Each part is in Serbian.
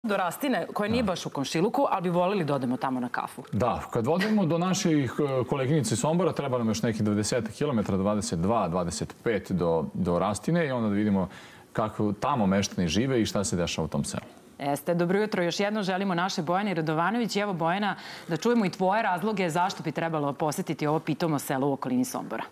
do Rastine, koja nije baš u komšiluku, ali bi volili da odemo tamo na kafu. Da, kad vodimo do naših koleginice Sombora, treba nam još nekih 20 km, 22-25 do Rastine i onda da vidimo kako tamo meštani žive i šta se dešava u tom selu. Jeste, dobro jutro. Još jedno želimo naše Bojani Radovanović. Evo, Bojana, da čujemo i tvoje razloge zašto bi trebalo posetiti ovo pitomo selo u okolini Sombora.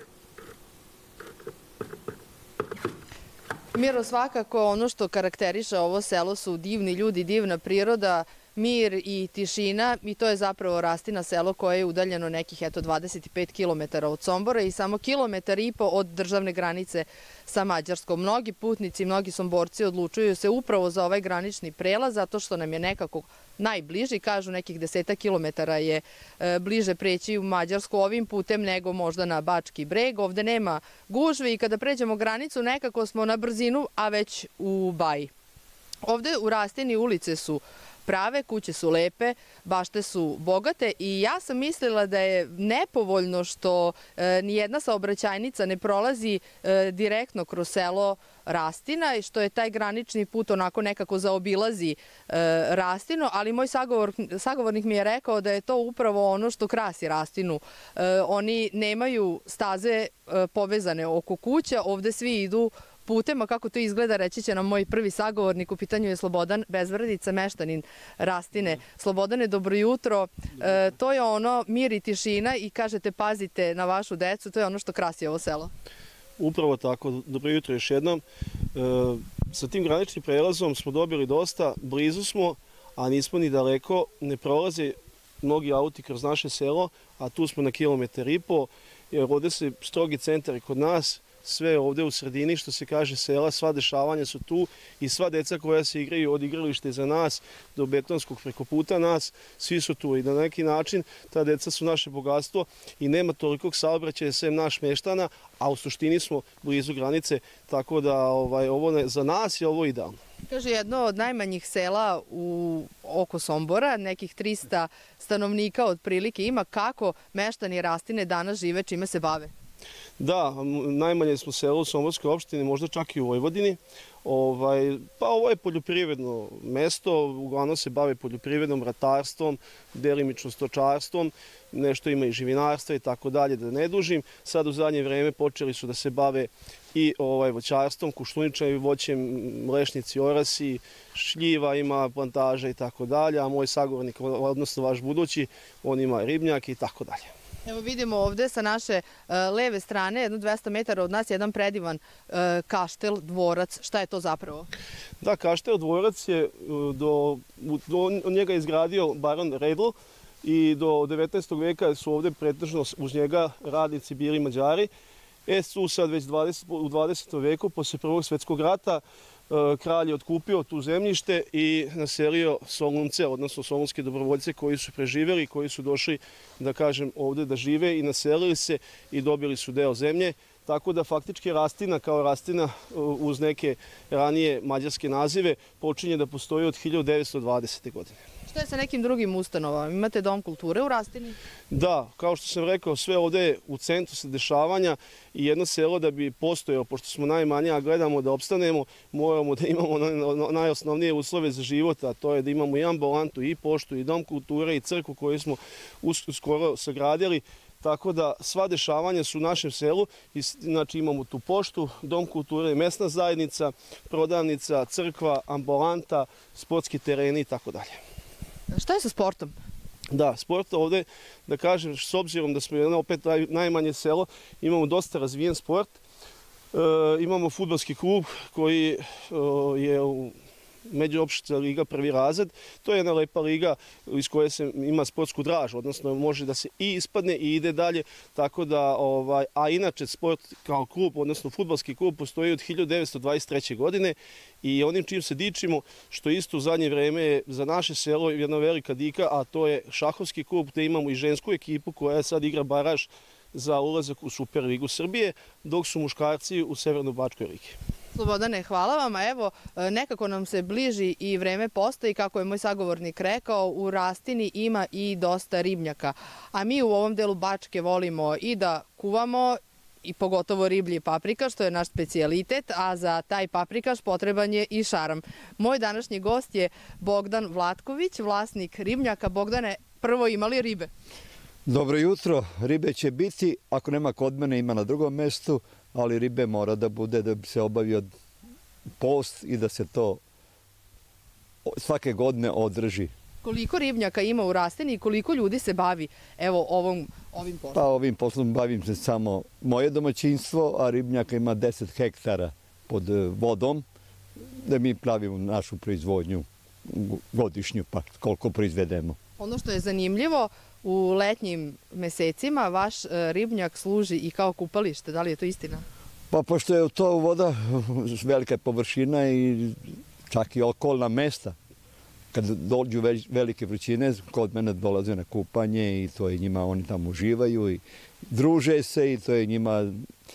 Miro, svakako ono što karakteriše ovo selo su divni ljudi, divna priroda, mir i tišina i to je zapravo Rastina, selo koje je udaljeno nekih 25 km od Sombora i samo 1,5 km od državne granice sa Mađarskom. Mnogi putnici, mnogi Somborci odlučuju se upravo za ovaj granični prelaz zato što nam je nekako najbliži, kažu nekih 10 kilometara je bliže preći u Mađarsku ovim putem nego možda na Bački breg. Ovde nema gužve i kada pređemo granicu nekako smo na brzinu, a već u Baji. Ovde u Rastini ulice su prave, kuće su lepe, bašte su bogate i ja sam mislila da je nepovoljno što nijedna saobraćajnica ne prolazi direktno kroz selo Rastina i što je taj granični put onako nekako zaobilazi Rastinu, ali moj sagovornik mi je rekao da je to upravo ono što krasi Rastinu. Oni nemaju staze povezane oko kuća, ovde svi idu putem, a kako to izgleda reći će nam moj prvi sagovornik, u pitanju je Slobodan Bezvrdica, meštanin Rastine. Slobodane, dobro jutro. To je ono mir i tišina i kažete pazite na vašu decu, to je ono što krasi ovo selo. Upravo tako, dobro jutro još jednom. Sa tim graničnim prelazom smo dobili dosta, blizu smo, a nismo ni daleko, ne prolaze mnogi auti kroz naše selo, a tu smo na 1,5 km, jer ovde se strogi centar kod nas, sve ovde u sredini, što se kaže sela, sva dešavanja su tu i sva deca koja se igraju od igralište za nas do betonskog preko puta nas, svi su tu i na neki način ta deca su naše bogatstvo i nema tolikog saobraćaja sem naš meštana, a u suštini smo blizu granice, tako da ovo za nas je ovo idealno. Kaže, jedno od najmanjih sela oko Sombora, nekih 300 stanovnika otprilike ima. Kako meštani Rastine danas žive, čime se bave? Da, najmanje smo selo u Somborskoj opštini, možda čak i u Vojvodini. Pa ovo je poljoprivredno mesto, uglavnom se bave poljoprivredom, ratarstvom, delimično stočarstvom, nešto ima i živinarstva i tako dalje, da ne dužim. Sad u zadnje vreme počeli su da se bave i voćarstvom, kušluničavim voćem, mlečnici, orasi, šljiva ima, plantaža i tako dalje, a moj sagovornik, odnosno vaš budući, on ima ribnjake i tako dalje. Evo vidimo ovde sa naše leve strane, jedno 200 metara od nas, jedan predivan kaštel, dvorac. Šta je to zapravo? Da, kaštel, dvorac je, njega je izgradio baron Redl i do 19. veka su ovde pretežno uz njega radnici bili Mađari. Tu sad već u 20. veku, posle Prvog svetskog rata, kralj je otkupio tu zemljište i naselio Solunce, odnosno solunske dobrovoljce koji su preživeli, koji su došli, da kažem, ovde da žive i naselili se i dobili su deo zemlje. Tako da faktički Rastina kao Rastina uz neke ranije mađarske nazive počinje da postoji od 1920. godine. Šta je sa nekim drugim ustanovama? Imate dom kulture u Rastini? Da, kao što sam rekao, sve ovde je u centru se dešavanja i jedno selo da bi postojao, pošto smo najmanje, a gledamo da opstanemo, moramo da imamo najosnovnije uslove za život, a to je da imamo i ambulantu, i poštu, i dom kulture, i crkvu koju smo skoro sagradili. Tako da sva dešavanja su u našem selu, znači imamo tu poštu, dom kulture, mesna zajednica, prodavnica, crkva, ambulanta, sportski tereni i tako dalje. Šta je sa sportom? Da, sport ovde, da kažem, s obzirom da smo opet najmanje selo, imamo dosta razvijen sport. Imamo fudbalski klub koji je u Međuopštinska liga prvi razred. To je jedna lepa liga iz koje se ima sportsku dražu, odnosno može da se i ispadne i ide dalje, tako da, a inače sport kao klub, odnosno fudbalski klub postoji od 1923. godine i onim čim se dičimo, što isto u zadnje vreme je za naše selo jedna velika dika, a to je šahovski klub, gde imamo i žensku ekipu koja sad igra baraž za ulazak u Superligu Srbije, dok su muškarci u Severno-Bačkoj ligi. Slobodane, hvala vam. A evo, nekako nam se bliži i vreme posta i kako je moj sagovornik rekao, u Rastini ima i dosta ribnjaka. A mi u ovom delu Bačke volimo i da kuvamo i pogotovo riblji paprikaš, to je naš specijalitet, a za taj paprikaš potreban je i šaram. Moj današnji gost je Bogdan Vlatković, vlasnik ribnjaka. Bogdane, prvo, imali ribe? Dobro jutro, ribe će biti, ako nema kod mene ima na drugom mestu, ali ribe mora da bude da bi se obavio post i da se to svake godine održi. Koliko ribnjaka ima u Rastini i koliko ljudi se bavi ovim poslom? Pa ovim poslom bavim se samo moje domaćinstvo, a ribnjaka ima 10 hektara pod vodom, da mi pravimo našu proizvodnju godišnju, pa koliko proizvedemo. Ono što je zanimljivo, u letnjim mesecima vaš ribnjak služi i kao kupalište. Da li je to istina? Pa pošto je to voda velika površina i čak i okolna mesta, kad dođu velike vrućine, kod mene dolaze na kupanje i to je njima, oni tamo uživaju i druže se i to je njima,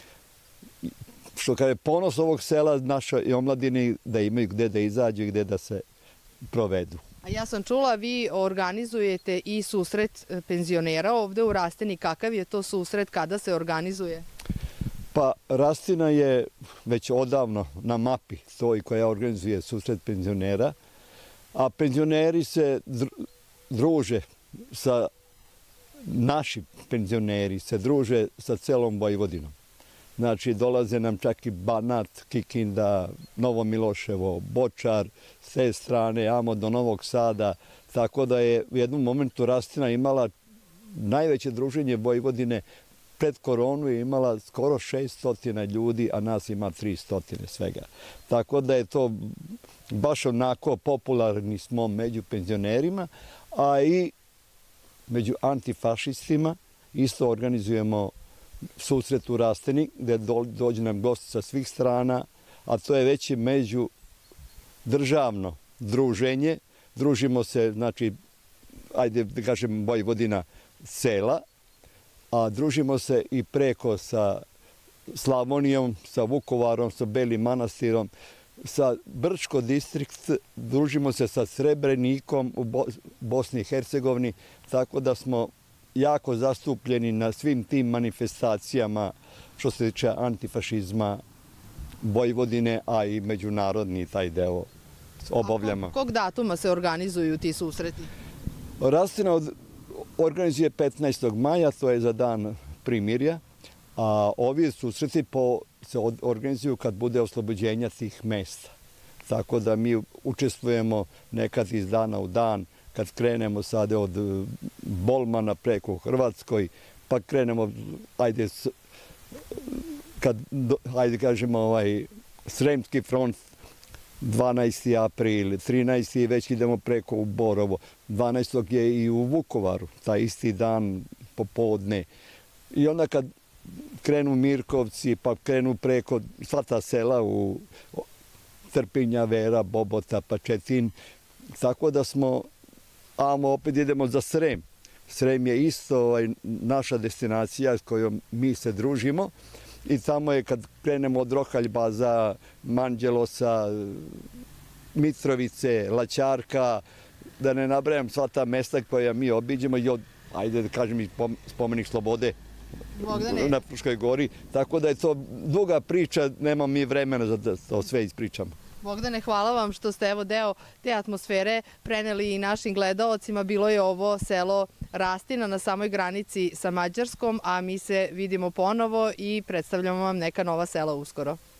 što kada je ponos ovog sela, našoj omladini, da imaju gde da izađu i gde da se provedu. A ja sam čula, vi organizujete i susret penzionera ovde u Rastini. Kakav je to susret, kada se organizuje? Pa Rastina je već odavno na mapi toj koja organizuje susret penzionera, a penzioneri se druže sa, naši penzioneri se druže sa celom Vojvodinom. Znači, dolaze nam čak i Banat, Kikinda, Novo Miloševo, Bočar, s te strane, amo do Novog Sada, tako da je u jednom momentu Rastina imala najveće druženje Vojvodine. Pred koronu je imala skoro 600 ljudi, a nas ima 300 svega. Tako da je to baš onako popularni smo među penzionerima, a i među antifašistima isto organizujemo susret u Rastini, gde dođe nam gosti sa svih strana, a to je već među državno druženje. Družimo se, znači, ajde da kažem, Vojvodina sela, a družimo se i preko sa Slavonijom, sa Vukovarom, sa Belim Manastirom, sa Brčko distrikt, družimo se sa Srebrenikom u Bosni i Hercegovini, tako da smo jako zastupljeni na svim tim manifestacijama što se tiče antifašizma Vojvodine, a i međunarodni taj deo obavljamo. A kog datuma se organizuju ti susreti? Rastina organizuje 15. maja, to je za dan primirja, a ovi susreti se organizuju kad bude oslobođenja tih mesta. Tako da mi učestvujemo nekad iz dana u dan, kad krenemo sada od Bolmana preko Hrvatskoj, pa krenemo, ajde kažemo, Sremski front, 12. april, 13. već idemo preko u Borovo. 12. je i u Vukovaru, taj isti dan popodne. I onda kad krenu Mirkovci, pa krenu preko sva ta sela u Trpinja, Vera, Bobota, pa Četin. Tako da smo, opet idemo za Srem. Srem je isto naša destinacija s kojom mi se družimo. I tamo je kad krenemo od Rohaljbaza, Manđelosa, Mitrovice, Laćarka, da ne nabrajam sva ta mesta koja mi obiđemo i ajde da kažem i spomenik Slobode na Fruškoj gori. Tako da je to duga priča, nema mi vremena da to sve ispričamo. Bogdane, hvala vam što ste deo te atmosfere preneli i našim gledaocima. Bilo je ovo selo Rastina na samoj granici sa Mađarskom, a mi se vidimo ponovo i predstavljamo vam neka nova sela uskoro.